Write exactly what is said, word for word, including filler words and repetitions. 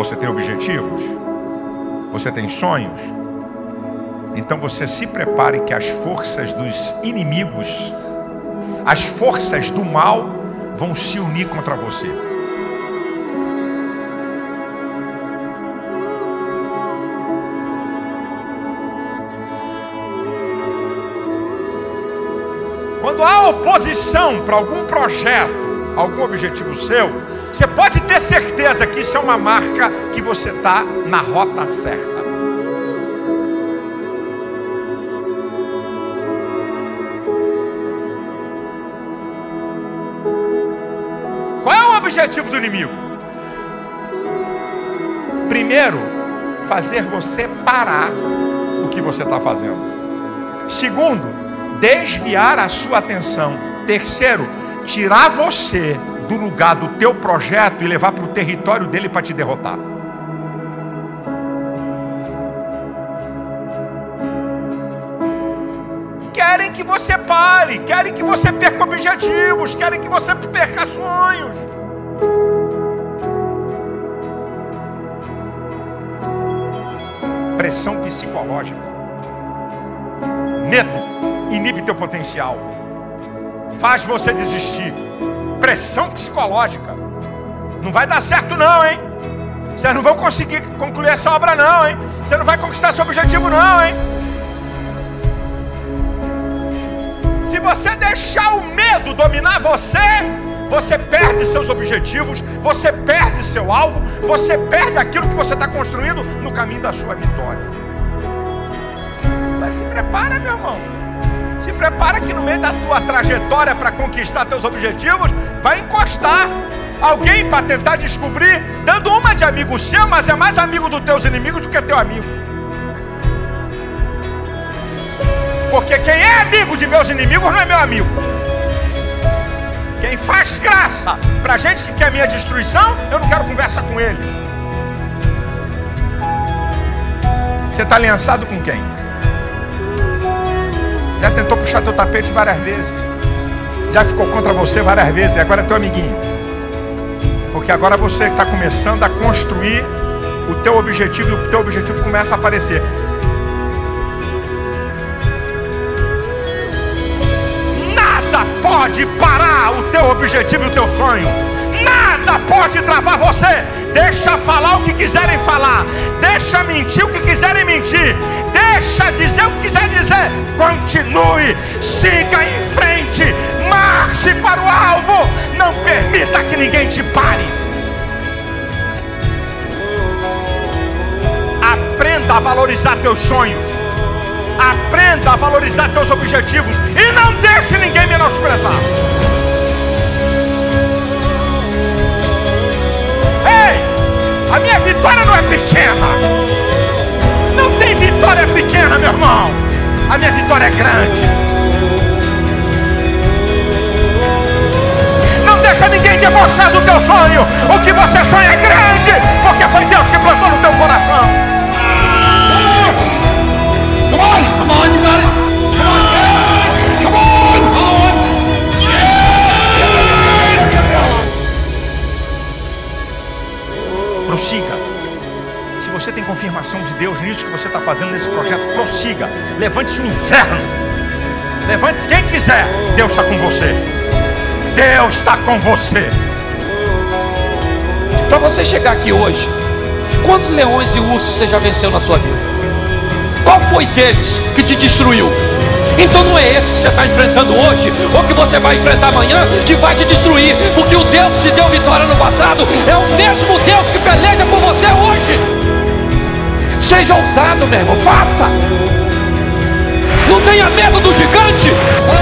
Você tem objetivos? Você tem sonhos? Então você se prepare que as forças dos inimigos, as forças do mal vão se unir contra você. Quando há oposição para algum projeto, algum objetivo seu, você pode ter certeza que isso é uma marca que você está na rota certa. Qual é o objetivo do inimigo? Primeiro, fazer você parar o que você está fazendo. Segundo, desviar a sua atenção. Terceiro, tirar você do lugar do teu projeto e levar para o território dele para te derrotar. Querem que você pare, querem que você perca objetivos, querem que você perca sonhos. Pressão psicológica. Medo inibe teu potencial, faz você desistir. Pressão psicológica. Não vai dar certo não, hein? Vocês não vão conseguir concluir essa obra não, hein? Você não vai conquistar seu objetivo não, hein? Se você deixar o medo dominar você, você perde seus objetivos, você perde seu alvo, você perde aquilo que você está construindo no caminho da sua vitória. Mas se prepara, meu irmão. Se prepara que no meio da tua trajetória para conquistar teus objetivos, vai encostar alguém para tentar descobrir, dando uma de amigo seu, mas é mais amigo dos teus inimigos do que teu amigo. Porque quem é amigo de meus inimigos não é meu amigo. Quem faz graça para gente que quer minha destruição, eu não quero conversa com ele. Você está aliançado com quem? Já tentou puxar teu tapete várias vezes, já ficou contra você várias vezes, e agora é teu amiguinho. Porque agora você está começando a construir o teu objetivo, e o teu objetivo começa a aparecer. Nada pode parar o teu objetivo e o teu sonho. Nada pode travar você. Deixa falar o que quiserem falar, deixa mentir o que quiserem mentir, deixa dizer o que quiser dizer. Continue, siga em frente, marche para o alvo. Não permita que ninguém te pare. Aprenda a valorizar teus sonhos, aprenda a valorizar teus objetivos e não deixe ninguém menosprezar. A minha vitória não é pequena. Não tem vitória pequena, meu irmão. A minha vitória é grande. Não deixa ninguém debochar do teu sonho. O que você sonha é grande, porque foi Deus que plantou no teu coração. Come on, come on, you got it. Come on, come on, come on. Prossiga. Se você tem confirmação de Deus nisso que você está fazendo nesse projeto, prossiga. Levante-se o inferno. Levante-se quem quiser. Deus está com você. Deus está com você. Para você chegar aqui hoje, quantos leões e ursos você já venceu na sua vida? Qual foi deles que te destruiu? Então não é esse que você está enfrentando hoje, ou que você vai enfrentar amanhã, que vai te destruir. Porque o Deus que te deu vitória no passado é o mesmo Deus que peleja por você hoje. Seja ousado, meu irmão, faça. Não tenha medo do gigante.